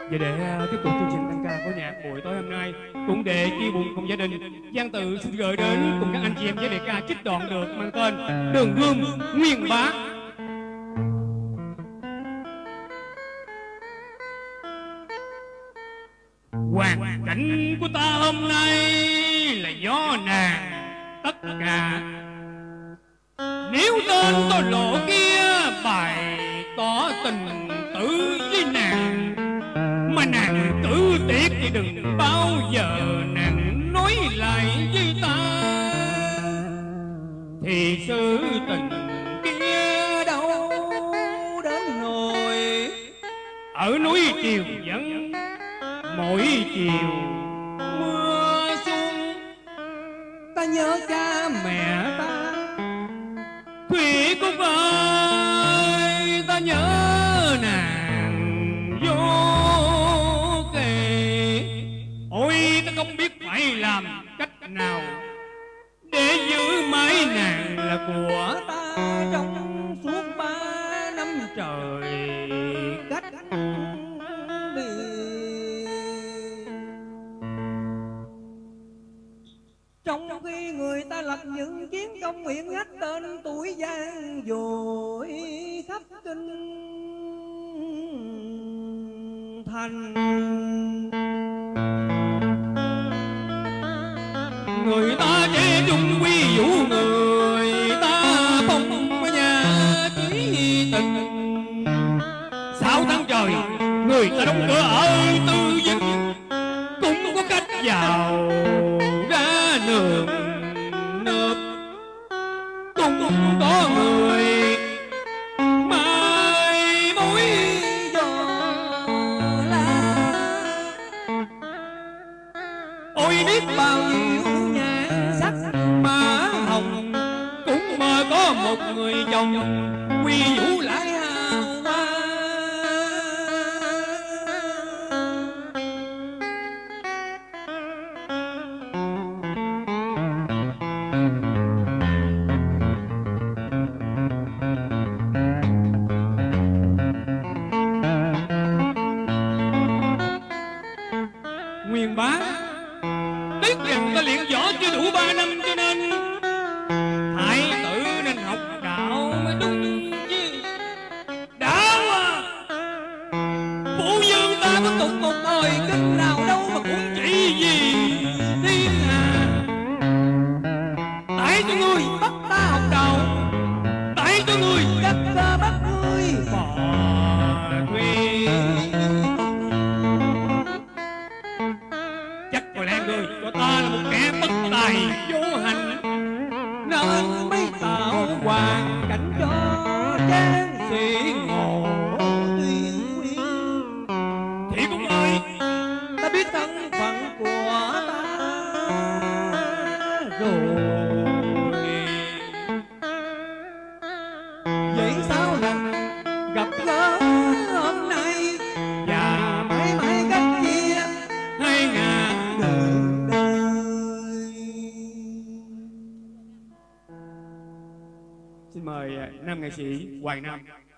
Và để tiếp tục chương trình tăng ca của nhạc buổi tối hôm nay, cũng để chia buồn cùng gia đình, Giang Tự xin gửi đến cùng các anh chị em với đề ca trích đoạn được mang tên Đường Gươm Nguyên Bá. Hoàn cảnh của ta hôm nay là do nàng tất cả. Nếu tên tôi lộ kia bày tỏ tình tử với nàng, mà nàng tử tiết thì đừng bao giờ nàng nói lại với ta. Thì sự tình kia đâu đến nỗi ở núi Triều Vân mỗi chiều mưa xuân. Ta nhớ cha mẹ ta Thủy Cúc ơi, ta nhớ nàng vô kề. Ôi ta không biết phải làm cách nào để giữ mãi nàng là của ta trong suốt 3 năm trời cách biệt. Trong khi người ta lập những chiến công nguyện nhắc tên tuổi gian dội khắp kinh thành, người ta chế trung quy vũ, người ta phong nhà chí tình. 6 tháng trời người ta đóng cửa ở Tư Vinh, cũng có cách vào ra nườm nượp, cũng có người mai mối giò la. Ôi biết bao nhiêu nhan sắc má hồng, cũng mơ có một người chồng quy vũ lại hào hoa. Nguyên Bá tiếc rằng ta luyện võ chưa đủ 3 năm, cho nên thái tử nên học đạo mới đúng chứ. Đạo à, phụ dương ta có tục một hồi kinh nào đâu mà cũng chỉ vì thiên hà. Tại cho ngươi bắt ta học đạo, tại cho ngươi cắt ta bắt ngươi phò thủy. Chắc có lẽ người cho ta là một kẻ bất tài vô hành, nên mới tạo hoàn cảnh cho trang sĩ ngộ tuyên nguyên. Thì cũng ơi, ta biết thân phận của ta rồi, vậy sao lần gặp gỡ hôm nay và mãi mãi cách chia 2000 đường đời. Xin mời nam nghệ sĩ Hoài Nam.